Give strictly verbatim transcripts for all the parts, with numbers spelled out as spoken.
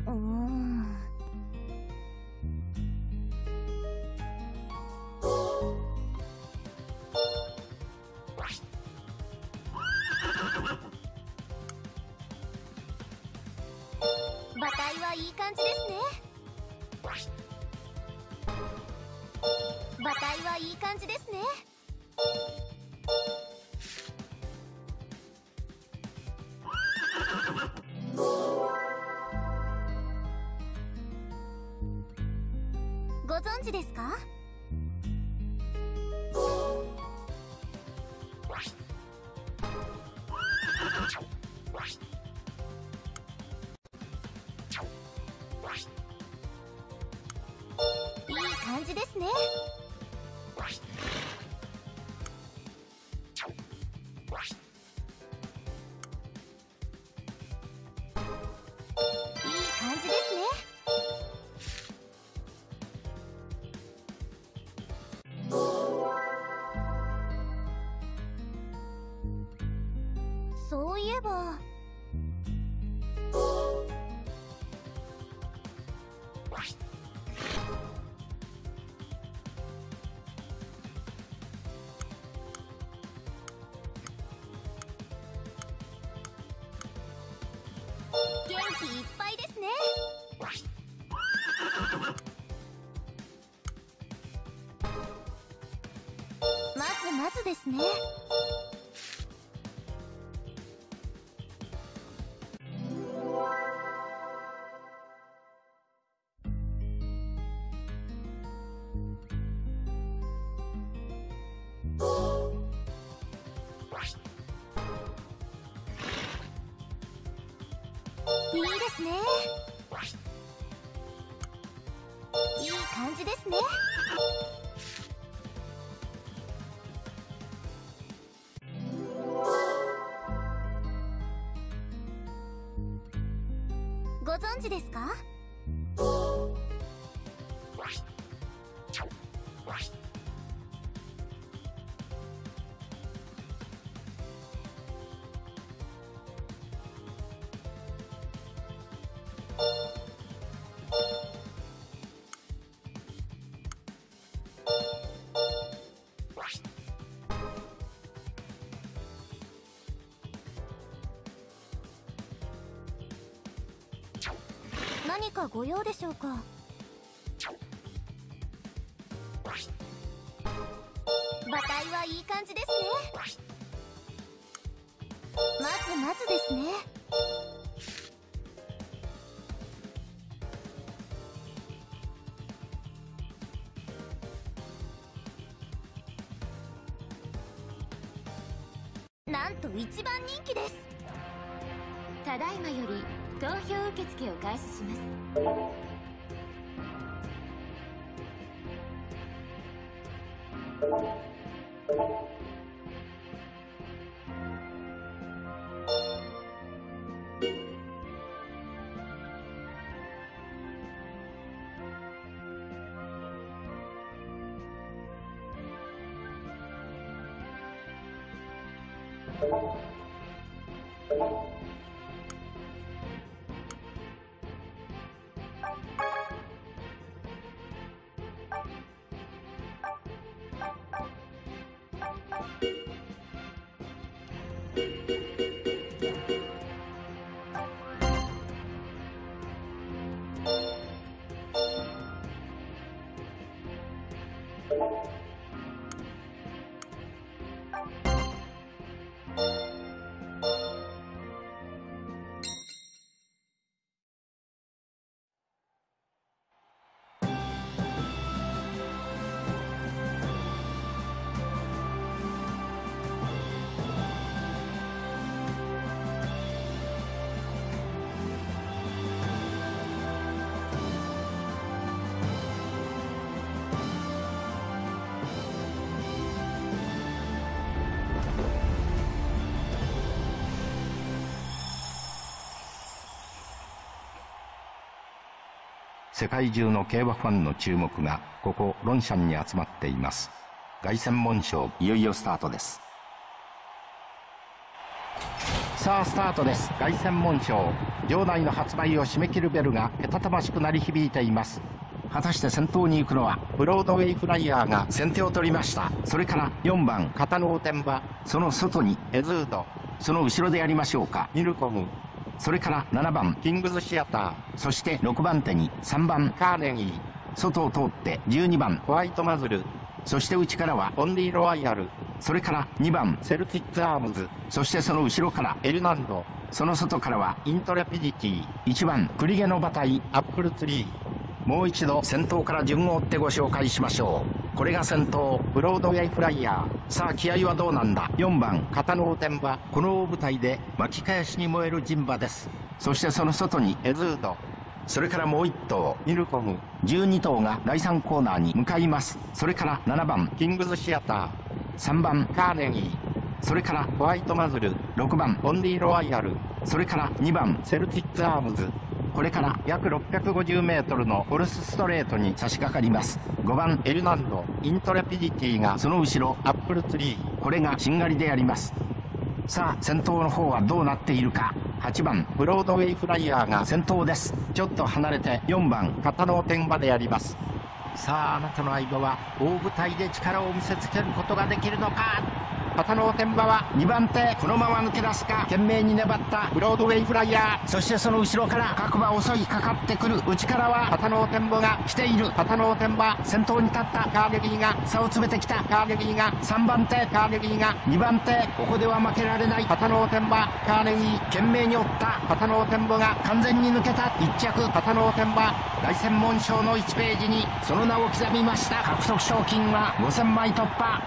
うーん。馬体はいい感じですね。馬体はいい感じですね。ご存知ですか？いい感じですね。いい感じですね。そういえば元気いっぱいですね。まずまずですね。いいですね。いい感じですね。ご存知ですか？何かご用でしょうか？馬体はいい感じですね。まずまずですね。なんと一番人気です。 ただいまより投票受付を開始します。 世界中の競馬ファンの注目がここロンシャンに集まっています。凱旋門賞いよいよスタートです。 さあスタートです。凱旋門賞場内の発売を締め切るベルがけたたましく鳴り響いています。果たして先頭に行くのはブロードウェイフライヤーが先手を取りました。それからよんばん片野天馬、その外にエズード、その後ろでやりましょうかニルコム、それからななばんキングズシアター、そしてろくばん手にさんばんカーネギー、外を通ってじゅうにばんホワイトマズル、そして内からはオンリーロワイヤル、それからにばんセルティックアームズ、そしてその後ろからエルナンド、その外からはイントレピディティ、いちばんクリゲの馬体アップルツリー。もう一度先頭から順を追ってご紹介しましょう。これが先頭ブロードウェイフライヤー。さあ気合はどうなんだ。よんばん片野天馬、この大舞台で巻き返しに燃える陣馬です。そしてその外にエズード、それからもういっ頭ニルコム、じゅうに頭がだいさんコーナーに向かいます。それからななばんキングズシアター、さんばんカーネギー、それからホワイトマズル、ろくばんオンリーロワイヤル、それからにばんセルティックアームズ。これから約ろっぴゃくごじゅうメートルのフォルスストレートに差し掛かります。ごばんエルナンド、イントレピディティがその後ろアップルツリー、これがしんがりでやります。さあ先頭の方はどうなっているか。はちばんブロードウェイフライヤーが先頭です。ちょっと離れてよんばん片野天馬でやります。さああなたの相棒は大舞台で力を見せつけることができるのか。片野天馬はにばん手、このまま抜け出すか。懸命に粘ったブロードウェイフライヤー、そしてその後ろから各馬襲いかかってくる。内からは片野天馬が来ている。片野天馬先頭に立った。カーネギーが差を詰めてきた。カーネギーがさんばん手、カーネギーがにばん手、ここでは負けられない。片野天馬、カーネギー懸命に追った。片野天馬が完全に抜けた。いっ着片野天馬、凱旋門賞のいちページにその名を刻みました。獲得賞金はごせんまい突破。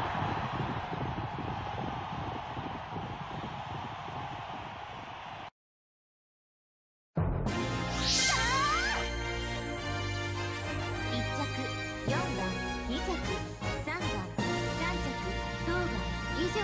よんばん、に着、さんばん、さん着、当番以上。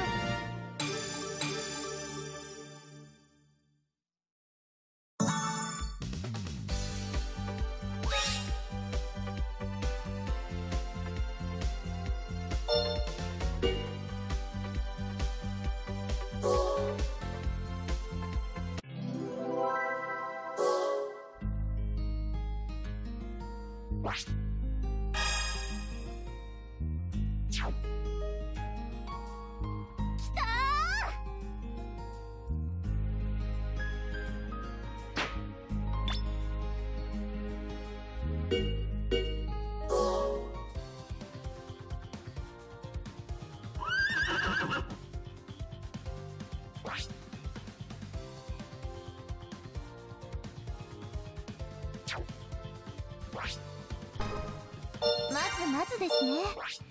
まずまずですね。いい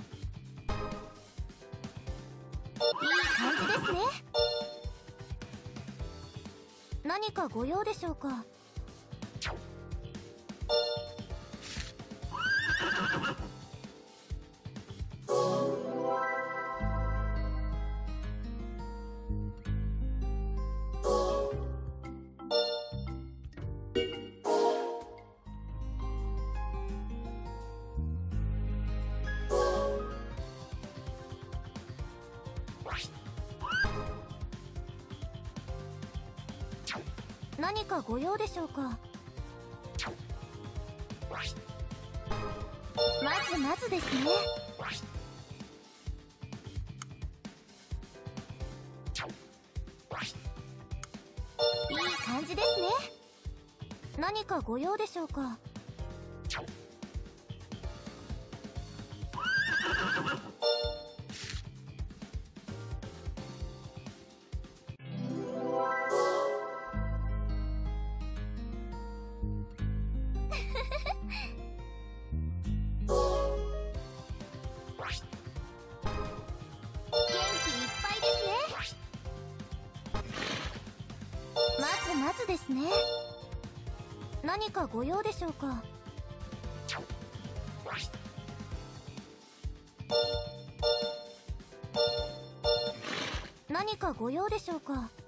感じですね。何かご用でしょうか。何かご用でしょうか。まずまずですね。いい感じですね。何かご用でしょうか。まずですね。何かご用でしょうか。何かご用でしょうか。